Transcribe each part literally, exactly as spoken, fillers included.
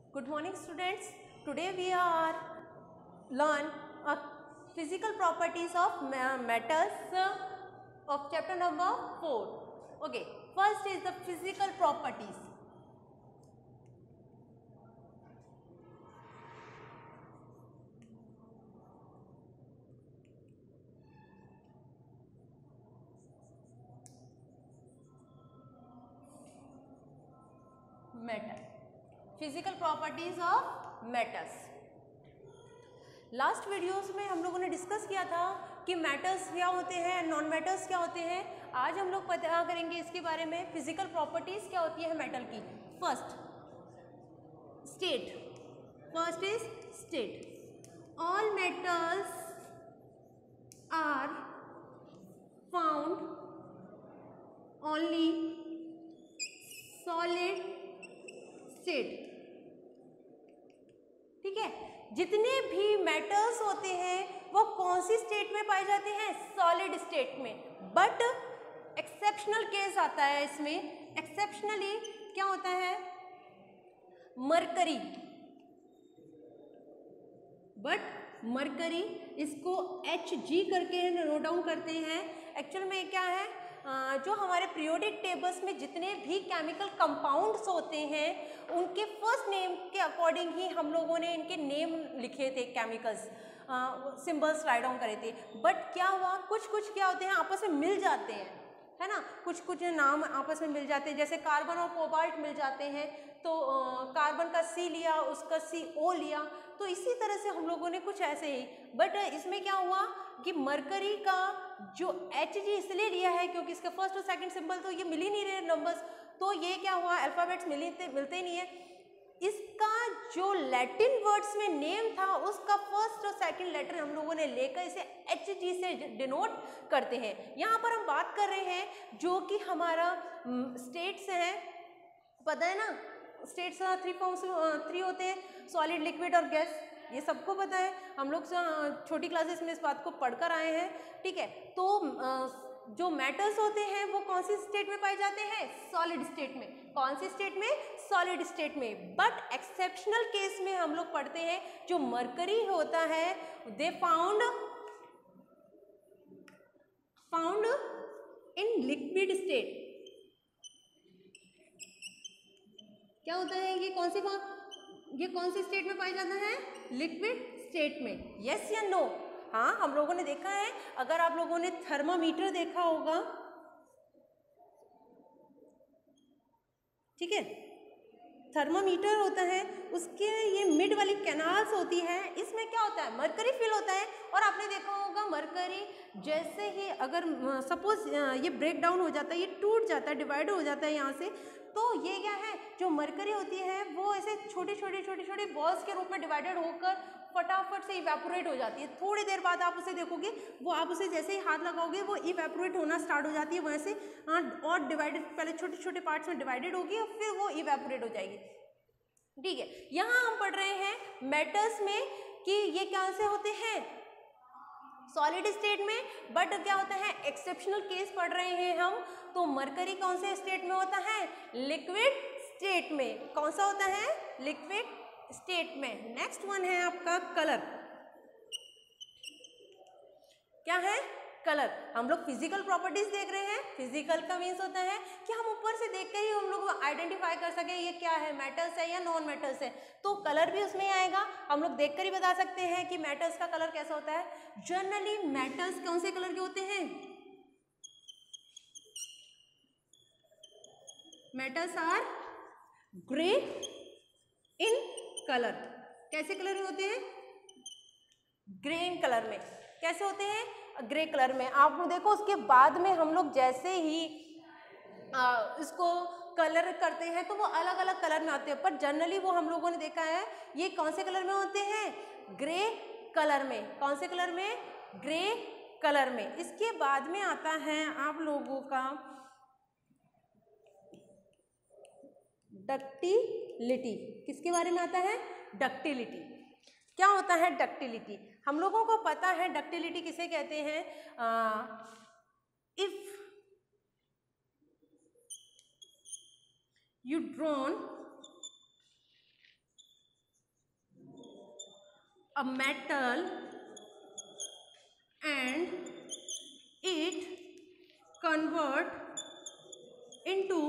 Good morning, students. Today we are learn uh, physical properties of metals uh, of chapter number four. Okay, first is the physical properties. Metal. Physical properties of metals. Last videos में हम लोगों ने discuss किया था कि metals क्या होते हैं, नॉन मेटल्स क्या होते हैं. आज हम लोग पता करेंगे इसके बारे में फिजिकल प्रॉपर्टीज क्या होती है मेटल की. First state. First is state. All metals are found only solid state. ठीक है, जितने भी मेटल्स होते हैं वो कौन सी स्टेट में पाए जाते हैं? सॉलिड स्टेट में. बट एक्सेप्शनल केस आता है इसमें. एक्सेप्शनली क्या होता है? मरकरी. बट मरकरी इसको एच जी करके नोट डाउन करते हैं. एक्चुअल में क्या है, जो हमारे पीरियोडिक टेबल्स में जितने भी केमिकल कंपाउंड्स होते हैं उनके फर्स्ट नेम के अकॉर्डिंग ही हम लोगों ने इनके नेम लिखे थे, केमिकल्स सिंबल्स राइट डाउन करे थे. बट क्या हुआ, कुछ कुछ क्या होते हैं आपस में मिल जाते हैं, है ना. कुछ कुछ नाम आपस में मिल जाते हैं, जैसे कार्बन और कोबाल्ट मिल जाते हैं तो कार्बन का सी लिया, उसका सी ओ लिया. तो इसी तरह से हम लोगों ने कुछ ऐसे ही. बट इसमें क्या हुआ कि मरकरी का जो एच जी इसलिए लिया है क्योंकि इसका फर्स्ट और सेकंड सिंबल तो ये मिल ही नहीं रहे नंबर्स. तो ये क्या हुआ, अल्फ़ाबेट्स मिलते मिलते ही नहीं है. इसका जो लैटिन वर्ड्स में नेम था उसका फर्स्ट और सेकंड लेटर हम लोगों ने लेकर इसे एच जी से डिनोट करते हैं. यहाँ पर हम बात कर रहे हैं जो कि हमारा स्टेट्स हैं. पता है ना, स्टेट्स थ्री फॉर्म्स थ्री होते हैं, सॉलिड, लिक्विड और गैस. ये सबको पता है, हम लोग छोटी क्लासेस में इस बात को पढ़कर आए हैं. ठीक है, तो जो मेटल्स होते हैं वो कौन सी स्टेट में पाए जाते हैं? सॉलिड स्टेट में. कौन सी स्टेट में? सॉलिड स्टेट में. बट एक्सेप्शनल केस में हम लोग पढ़ते हैं जो मरकरी होता है they found found in liquid state. क्या होता है ये, कौन सी ये कौन सी स्टेट में पाया जाता है? लिक्विड स्टेट में. यस या नो? हाँ, हम लोगों ने देखा है. अगर आप लोगों ने थर्मामीटर देखा होगा, ठीक है, थर्मामीटर होता है, उसके ये मिड वाली कैनाल्स होती है, इसमें क्या होता है? मरकरी फिल होता है. और आपने देखा होगा मरकरी जैसे ही अगर सपोज ये ब्रेक डाउन हो जाता है, ये टूट जाता है, डिवाइड हो जाता है यहाँ से, तो ये क्या है, जो मरकरी होती है वो ऐसे छोटे छोटे छोटे छोटे बॉल्स के रूप में डिवाइडेड होकर फटाफट से इवेपोरेट हो जाती है. थोड़ी देर बाद आप उसे देखोगे, वो आप उसे जैसे ही हाथ लगाओगे वो इवेपोरेट होना स्टार्ट हो जाती है. वहाँ से और डिवाइडेड, पहले छोटे छोटे पार्ट्स में डिवाइडेड होगी और फिर वो इवेपोरेट हो जाएगी. ठीक है, यहाँ हम पढ़ रहे हैं मेटल्स में कि ये क्या से होते हैं? सॉलिड स्टेट में. बट क्या होता है, एक्सेप्शनल केस पढ़ रहे हैं हम, तो मरकरी कौन से स्टेट में होता है? लिक्विड स्टेट में. कौन सा होता है? लिक्विड स्टेट में. नेक्स्ट वन है आपका कलर. क्या है? कलर. हम लोग फिजिकल प्रॉपर्टीज देख रहे हैं. फिजिकल का मीन्स होता है कि हम ऊपर से देख कर ही हम लोग आइडेंटिफाई कर सके ये क्या है, मेटल्स है या नॉन मेटल्स है. तो कलर भी उसमें आएगा. हम लोग देखकर ही बता सकते हैं कि मेटल्स का कलर कैसा होता है. जनरली मेटल्स कौन से कलर के होते हैं? Metals are grey in colour. कैसे कलर में होते हैं? ग्रे इन कलर में. कैसे होते हैं? ग्रे कलर में. आप देखो उसके बाद में हम लोग जैसे ही आ, इसको कलर करते हैं तो वो अलग अलग कलर में आते हैं. पर जनरली वो हम लोगों ने देखा है ये कौन से कलर में होते हैं? ग्रे कलर में. कौन से कलर में? ग्रे कलर में. इसके बाद में आता है आप लोगों का डक्टिलिटी. किसके बारे में आता है? डक्टिलिटी. क्या होता है डक्टिलिटी? हम लोगों को पता है डक्टिलिटी किसे कहते हैं. If you drawn a metal and it convert into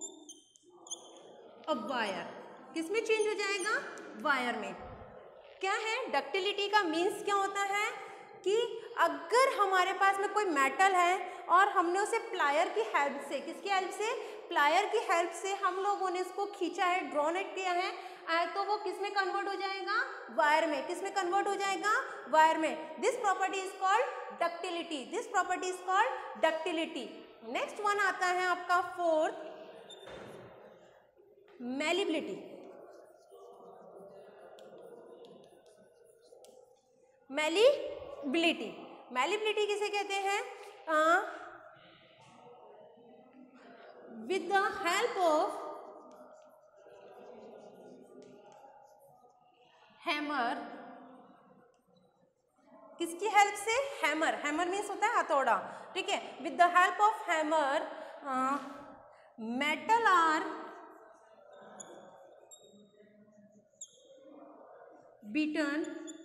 a wire. किसमें चेंज हो जाएगा? वायर में. क्या है डक्टिलिटी का मीन्स? क्या होता है कि अगर हमारे पास में कोई मेटल है और हमने उसे प्लायर की हेल्प से, किसकी हेल्प से? प्लायर की हेल्प से हम लोगों ने इसको खींचा है, ड्रॉन इट किया है, तो वो किस में कन्वर्ट हो जाएगा? वायर में. किस में कन्वर्ट हो जाएगा? वायर में. This property is called ductility. This property is called ductility. Next one आता है आपका फोर्थ, मैलिबिलिटी. मैलिबिलिटी. मैलिबिलिटी किसे कहते हैं? With the help of hammer. किसकी हेल्प से? हैमर. हैमर मीन्स होता है हथौड़ा. ठीक है. With the help of hammer metal are beaten,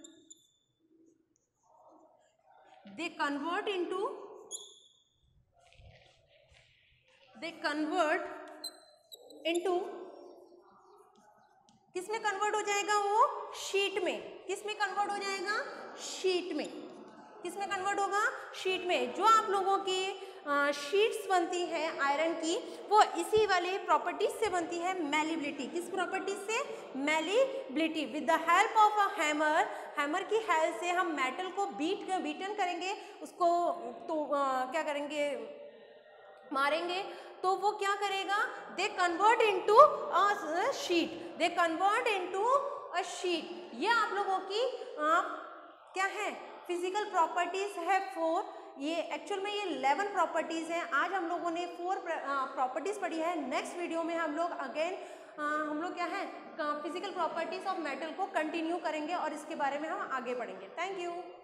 they convert into they convert into किस में कन्वर्ट हो जाएगा? वो शीट में. किस में कन्वर्ट हो जाएगा? शीट में. किस में कन्वर्ट होगा? शीट में. जो आप लोगों की शीट्स बनती है आयरन की, वो इसी वाले प्रॉपर्टीज से बनती है, मैलिबिलिटी. किस प्रॉपर्टीज से? Malleability. With the help of a hammer, hammer की हेल्प से हम मेटल को बीट बीटन करेंगे, उसको तो आ, क्या करेंगे? मारेंगे, तो वो क्या करेगा? They convert into a sheet. They convert into a sheet. ये आप लोगों की आ, क्या है? फिजिकल प्रॉपर्टीज है फोर. ये एक्चुअल में ये इलेवन प्रॉपर्टीज हैं. आज हम लोगों ने फोर प्रॉपर्टीज पढ़ी है. नेक्स्ट वीडियो में हम लोग अगेन हम लोग क्या है फिजिकल प्रॉपर्टीज ऑफ मेटल को कंटिन्यू करेंगे और इसके बारे में हम आगे पढ़ेंगे. Thank you.